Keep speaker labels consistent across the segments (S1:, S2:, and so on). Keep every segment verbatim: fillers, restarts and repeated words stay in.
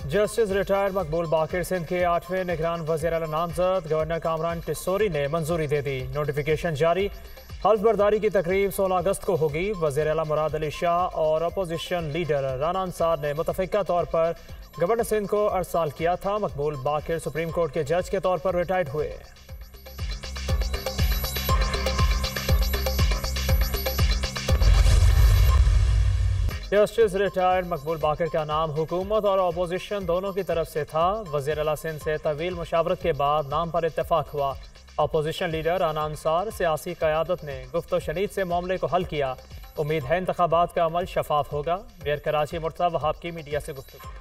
S1: Justice retired मकबूल बाकिर सिंध के आठवें निगरान वज़ीर आला नामजद गवर्नर कामरान टिस्सोरी ने मंजूरी दे दी। नोटिफिकेशन जारी। हल्फ बर्दारी की तकरीब सोलह अगस्त को होगी। वज़ीर आला मुराद अली शाह और अपोजिशन लीडर राना अंसार ने मुतफ़िका तौर पर गवर्नर सिंध को अरसाल किया था। मकबूल बाकिर सुप्रीम कोर्ट के जज के तौर पर रिटायर्ड हुए। जस्टिस रिटायर्ड मकबूल बाकिर का नाम हुकूमत और अपोजिशन दोनों की तरफ से था। वज़ीर आला सिंध से तवील मुशावरत के बाद नाम पर इत्तेफाक हुआ। अपोजिशन लीडर राना अंसार सियासी क़यादत ने गुफ्तो शनीद से मामले को हल किया। उम्मीद है इंतखाबात का अमल शफाफ होगा। मेयर कराची मुर्तज़ा वहाब की मीडिया से गुफ्तगू।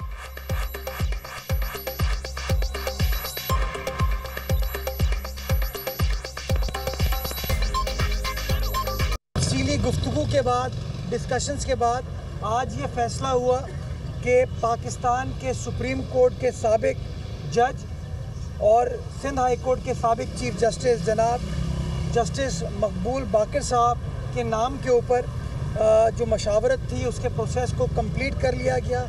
S2: तफसीली गुफ्तगू के बाद, डिस्कशंस के बाद आज ये फैसला हुआ कि पाकिस्तान के सुप्रीम कोर्ट के साबिक जज और सिंध हाई कोर्ट के साबिक चीफ जस्टिस जनाब जस्टिस मकबूल बाकिर साहब के नाम के ऊपर जो मशावरत थी उसके प्रोसेस को कंप्लीट कर लिया गया।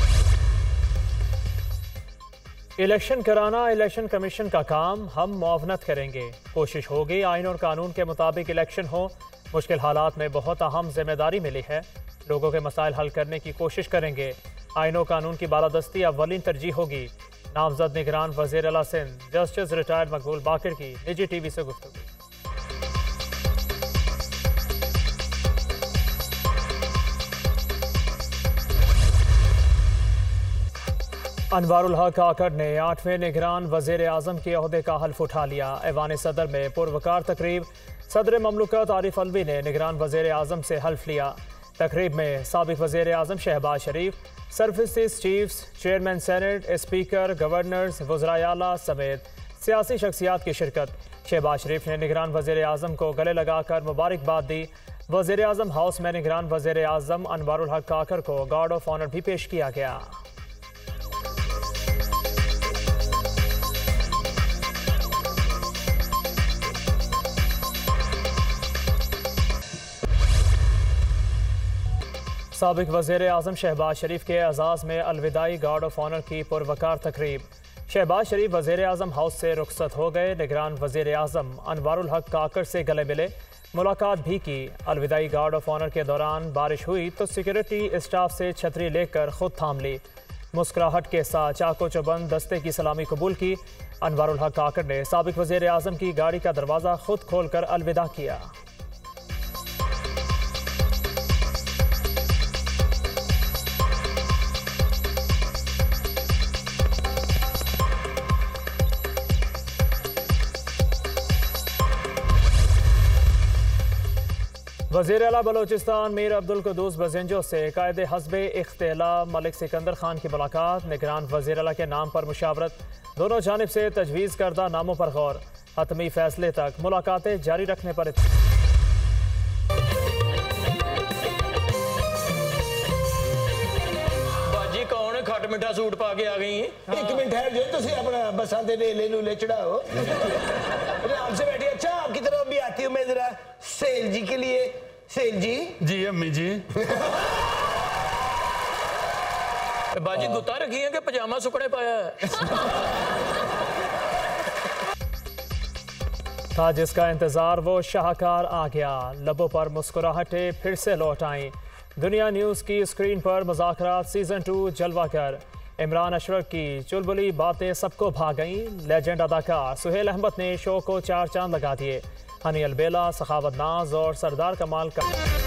S1: इलेक्शन कराना इलेक्शन कमीशन का काम, हम मुआवनत करेंगे। कोशिश होगी आइन और कानून के मुताबिक इलेक्शन हो। मुश्किल हालात में बहुत अहम जिम्मेदारी मिली है। लोगों के मसाइल हल करने की कोशिश करेंगे। आइन और कानून की बालादस्ती अव्वलीन तरजीह होगी। नामजद निगरान वज़ीर आला सिंध जस्टिस रिटायर्ड मकबूल बाकिर की निजी टीवी से गुफ्तगू। अनवारुल हक काकड़ ने आठवें निगरान वज़ीर आज़म के ओहदे का हल्फ उठा लिया। ऐवान सदर में पुरवकार तकरीब। सदर ममलकत आरिफ अलवी ने निगरान वज़ीर आज़म से हल्फ लिया। तकरीब में साबिक वज़ीर आज़म Shahbaz Sharif, services chiefs, chairman senate, speaker, governors, वज़राए आला समेत सियासी शख्सियात की शिरकत। शहबाज शरीफ ने निगरान वज़ीर आज़म को गले लगाकर मुबारकबाद दी। वज़ीर आज़म हाउस में निगरान वज़ीर आज़म अनवारुल हक काकड़ को गार्ड ऑफ ऑनर भी पेश किया गया। साबिक वज़ीर आज़म शहबाज शरीफ के एजाज़ में अलविदाई गार्ड ऑफ ऑनर की पुरवकार तकरीब। शहबाज शरीफ वज़ीर आज़म हाउस से रुखसत हो गए। निगरान वज़ीर आज़म अनवारुल हक काकड़ से गले मिले, मुलाकात भी की। अलविदाई गार्ड ऑफ ऑनर के दौरान बारिश हुई तो सिक्योरिटी स्टाफ से छतरी लेकर खुद थाम ली। मुस्कुराहट के साथ चाको चौबंद दस्ते की सलामी कबूल की। अनवारुल हक काकड़ ने साबिक वज़ीर आज़म की गाड़ी का दरवाज़ा खुद खोल कर अलविदा किया। वज़ीर आला बलोचिस्तान मीर अब्दुल कुद्दूस बज़ेंजो से कायदे हस्बे इख्तिला मलिक सिकंदर खान की मुलाकात। निगरान वज़ीर आला के नाम पर मुशावरत। दोनों जानिब से तजवीज़ करदा नामों पर गौर। हतमी फैसले तक मुलाकातें जारी रखने पर
S3: बाजी कौन खट मिठा सूट पा के आ गई है? एक मिनट ठहर जाओ, तुम अपना बसा दे ले लूले चढ़ाओ। आराम से बैठिए। अच्छा, आपकी तरफ भी आती हूँ मैं जरा सेल जी के लिए। सेल जी।
S4: जी अम्मी जी।
S3: बाजी गुत्ता रखी है कि पजामा सुकड़े पाया है?
S1: था जिसका इंतजार वो शाहकार आ गया। लबों पर मुस्कुराहटें फिर से लौट आईं। दुनिया न्यूज़ की स्क्रीन पर मुज़ाकरात सीजन टू जलवागर। इमरान अशरफ की चुलबुली बातें सबको भा गईं। लेजेंड अदाकार सुहेल अहमद ने शो को चार चांद लगा दिए। हनी अलबेला, सखावत नाज और सरदार कमाल का